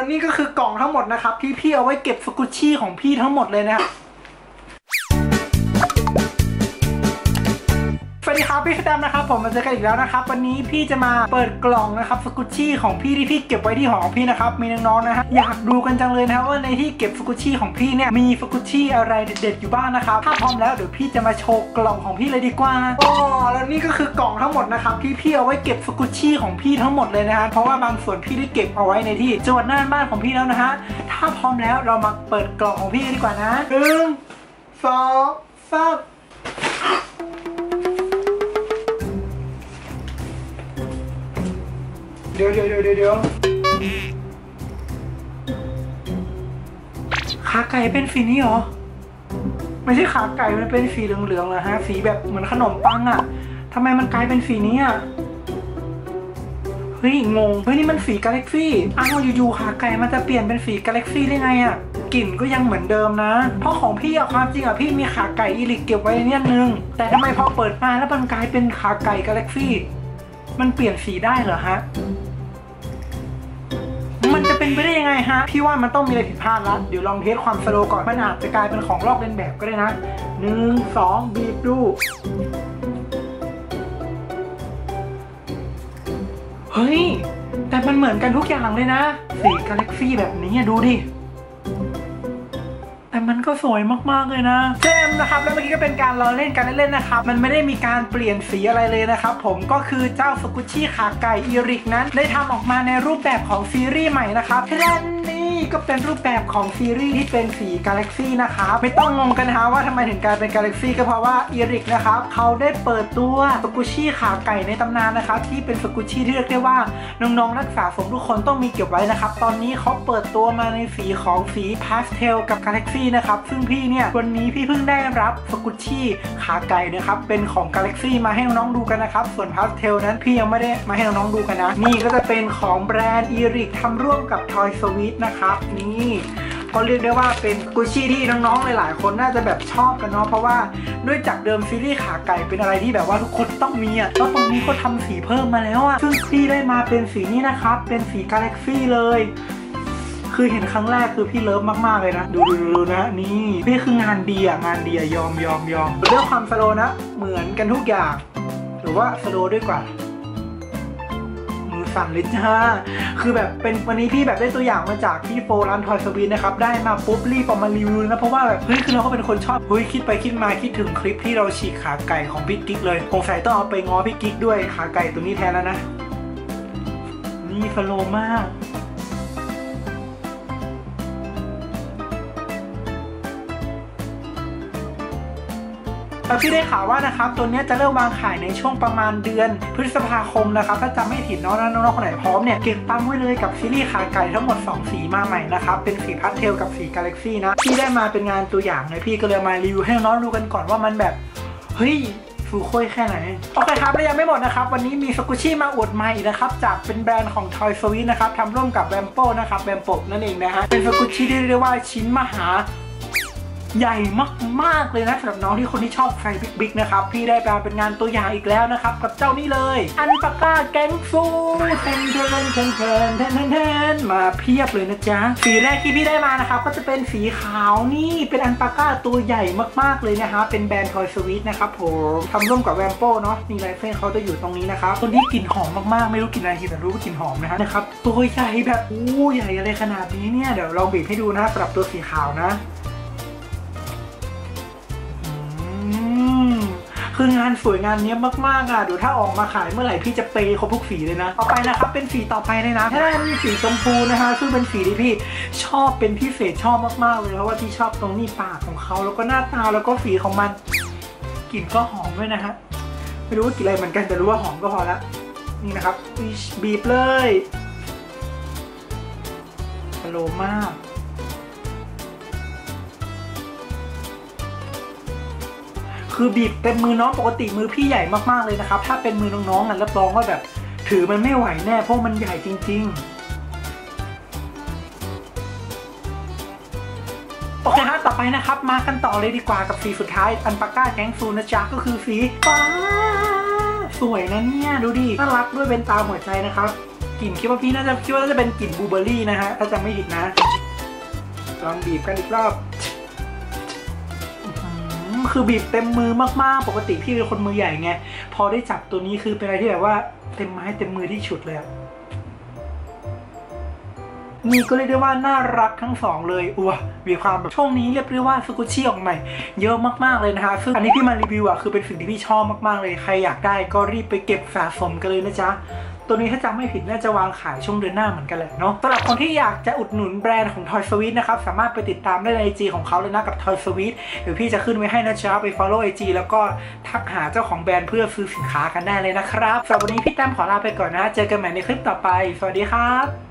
นี่ก็คือกล่องทั้งหมดนะครับที่พี่เอาไว้เก็บสกุชชี่ของพี่ทั้งหมดเลยนะสวัสดีครับพี่สแตมนะครับผมมาเจอกันอีกแล้วนะครับวันนี้พี่จะมาเปิดกล่องนะครับสกุชชี่ของพี่ที่พี่เก็บไว้ที่หอของพี่นะครับมีน้องๆนะฮะอยากดูกันจังเลยนะครับว่าในที่เก็บสกุชชี่ของพี่เนี่ยมีสกุชชี่อะไรเด็ดๆอยู่บ้างนะครับถ้าพร้อมแล้วเดี๋ยวพี่จะมาโชว์กล่องของพี่เลยดีกว่าอ๋อแล้วนี่ก็คือกล่องทั้งหมดนะครับที่พี่เอาไว้เก็บสกุชชี่ของพี่ทั้งหมดเลยนะฮะเพราะว่าบางส่วนพี่ได้เก็บเอาไว้ในที่จังหวัดน่านบ้านของพี่แล้วนะฮะถ้าพร้อมแล้วเรามาเปิดกล่องของพี่กันดีกว่านะ1 2 3เดี๋ยวขาไก่เป็นสีนี้เหรอไม่ใช่ขาไก่มันเป็นสีเหลืองๆเหรอฮะสีแบบเหมือนขนมปังอ่ะทำไมมันกลายเป็นสีนี้อ่ะเฮ้ยงงเฮ้ยนี่มันสีกาแล็กซี่อ้าวอยู่ๆขาไก่มันจะเปลี่ยนเป็นสีกาแล็กซี่ได้ไงอ่ะกลิ่นก็ยังเหมือนเดิมนะเพราะของพี่อะความจริงอะพี่มีขาไก่อีลิกเก็บไว้เนี่ยนึงแต่ทำไมพอเปิดมาแล้วมันกลายเป็นขาไก่กาแล็กซี่มันเปลี่ยนสีได้เหรอฮะมันจะเป็นไปได้ยังไงฮะพี่ว่ามันต้องมีอะไรผิดพลาดแล้วเดี๋ยวลองเทสความสโลว์ก่อนมันอาจจะกลายเป็นของลอกเลียนแบบก็ได้นะ1 2บีบดูเฮ้ยแต่มันเหมือนกันทุกอย่างเลยนะสีกาแล็กซี่แบบนี้ดูดิแต่มันก็สวยมากๆเลยนะเจมนะครับแล้วเมื่อกี้ก็เป็นการล้อเล่นกันเล่นๆนะครับมันไม่ได้มีการเปลี่ยนสีอะไรเลยนะครับผมก็คือเจ้าสกุชชี่ขาไก่อีริกนั้นได้ทำออกมาในรูปแบบของซีรีส์ใหม่นะครับแค่นี้ก็เป็นรูปแบบของซีรีส์ที่เป็นสีกาแล็กซี่นะครับไม่ต้องงงกันนะว่าทำไมถึงกลายเป็นกาแล็กซี่ก็เพราะว่าอีริกนะครับเขาได้เปิดตัวสกุชชี่ขาไก่ในตำนานนะครับที่เป็นสกุชชี่ที่เรียกได้ว่าน้องๆนักสะสมทุกคนต้องมีเก็บไว้นะครับตอนนี้เขาเปิดตัวมาในสีของสีพาสเทลกับกาแล็กซี่นะครับซึ่งพี่เนี่ยวันนี้พี่เพิ่งได้รับสกุชชี่ขาไก่นะครับเป็นของกาแล็กซี่มาให้น้องๆดูกันนะครับส่วนพาสเทลนั้นพี่ยังไม่ได้มาให้น้องๆดูกันนะนี่ก็จะเป็นของแบรนด์อีริกทำร่วมกับ Toy Sweet นะครับนี่ก็เรียกได้ว่าเป็นสกุชชี่ที่น้องๆหลายๆคนน่าจะแบบชอบกันเนาะเพราะว่าด้วยจากเดิมซีรีส์ขาไก่เป็นอะไรที่แบบว่าทุกคนต้องมีอ่ะแล้วตรงนี้ก็ทำสีเพิ่มมาแล้วอ่ะซึ่งพี่ได้มาเป็นสีนี้นะครับเป็นสีกาแล็กซี่เลยคือเห็นครั้งแรกคือพี่เลิฟมากๆเลยนะดูนะนี่คืองานดีอ่ะงานดีอ่ะยอมเรื่องความสโลว์นะเหมือนกันทุกอย่างหรือว่าสโลว์ด้วยกว่ามือสั่นเลยจ้าคือแบบเป็นวันนี้พี่แบบได้ตัวอย่างมาจากพี่โฟร้านทอยสวีทนะครับได้มาปุ๊บรีบออกมารีวิวนะเพราะว่าแบบเฮ้ยคือเราก็เป็นคนชอบเฮ้ยคิดไปคิดมาคิดถึงคลิปที่เราฉีกขาไก่ของพี่กิ๊กเลยคงใส่ต้องเอาไปง้อพี่กิ๊กด้วยขาไก่ตัวนี้แทนแล้วนะนี่สโลว์มากพี่ได้ข่าวว่านะครับตัวนี้จะเริ่มวางขายในช่วงประมาณเดือนพฤษภาคมนะครับถ้าจำไม่ผิดน้องๆคนไหนพร้อมเนี่ยเก็บตังค์ไว้เลยกับซีรีส์ขาไก่ทั้งหมด2สีมาใหม่นะครับเป็นสีพาสเทลกับสีกาแล็กซี่นะพี่ได้มาเป็นงานตัวอย่างเลยพี่ก็เลยมารีวิวให้น้องดูกันก่อนว่ามันแบบเฮ้ยฟูค่อยแค่ไหนโอเคครับและยังไม่หมดนะครับวันนี้มีสกุชชี่มาอวดใหม่นะครับจากเป็นแบรนด์ของ Toy Sweet นะครับทำร่วมกับแวมโป้นะครับแวมโปนั่นเองนะฮะเป็นสกุชชี่ที่เรียกว่าชิ้นมหาใหญ่มากๆเลยนะสำหรับน้องที่คนที่ชอบไฟบิ๊กนะครับพี่ได้มาเป็นงานตัวอย่างอีกแล้วนะครับกับเจ้านี้เลยอันปาก้าแก๊งฟูแทนมาเพียบเลยนะจ๊ะสีแรกที่พี่ได้มานะครับก็จะเป็นสีขาวนี่เป็นอันปาก้าตัวใหญ่มากๆเลยนะฮะเป็นแบรนด์ Toy Sweet นะครับผมทำร่วมกับแวมโป้เนาะนี่ลายเส้นเขาจะอยู่ตรงนี้นะครับตัวนี้กลิ่นหอมมากๆไม่รู้กลิ่นอะไรแต่รู้ว่ากลิ่นหอมนะครับตัวใหญ่แบบใหญ่อะไรขนาดนี้เนี่ยเดี๋ยวลองบีบให้ดูนะสำหรับตัวสีขาวนะคืองานสวยงานนี้มากๆอ่ะเดี๋ยวถ้าออกมาขายเมื่อไหร่พี่จะเปย์ครบทุกสีเลยนะต่อไปนะครับเป็นสีต่อไปเลยนะถ้ามีสีชมพูนะฮะซึ่งเป็นสีที่พี่ชอบเป็นพิเศษชอบมากๆเลยเพราะว่าพี่ชอบตรงนี้ปากของเขาแล้วก็หน้าตาแล้วก็สีของมันกลิ่นก็หอมด้วยนะฮะไม่รู้ว่ากลิ่นอะไรเหมือนกันแต่รู้ว่าหอมก็พอละนี่นะครับบีบเลยสโลว์มากคือบีบเต็มมือน้องปกติมือพี่ใหญ่มากๆเลยนะครับถ้าเป็นมือน้องๆรับรองว่าแบบถือมันไม่ไหวแน่เพราะมันใหญ่จริงๆโอเคฮะต่อไปนะครับมากันต่อเลยดีกว่ากับสีสุดท้ายอันปาก้าแก๊งฟูนะจ๊ะก็คือสีฟ้าสวยนะเนี่ยดูดิน่ารักด้วยเป็นตาหัวใจนะครับกลิ่นคิดว่าน่าจะเป็นกลิ่นบลูเบอร์รี่นะฮะถ้าจำไม่ผิดนะลองบีบกันอีกรอบคือบีบเต็มมือมากๆปกติพี่เป็นคนมือใหญ่ไงพอได้จับตัวนี้คือเป็นอะไรที่แบบว่าเต็มไม้เต็มมือที่ฉุดเลยนี่ก็เรียกได้ว่าน่ารักทั้งสองเลยมีความแบบช่วงนี้เรียกได้ว่าสกุชชี่ออกใหม่เยอะมากๆเลยนะคะซึ่งอันนี้พี่มารีวิวคือเป็นสิ่งที่พี่ชอบมากๆเลยใครอยากได้ก็รีบไปเก็บสะสมกันเลยนะจ๊ะตัวนี้ถ้าจำไม่ผิดน่าจะวางขายช่วงเดือนหน้าเหมือนกันแหละเนาะสำหรับคนที่อยากจะอุดหนุนแบรนด์ของ Toy Sweet นะครับสามารถไปติดตามได้ใน IG ของเขาเลยนะกับ Toy Sweet เดี๋ยวพี่จะขึ้นไว้ให้นะจ๊ะไป follow IG แล้วก็ทักหาเจ้าของแบรนด์เพื่อซื้อสินค้ากันได้เลยนะครับสำหรับวันนี้พี่แต้มขอลาไปก่อนนะเจอกันใหม่ในคลิปต่อไปสวัสดีครับ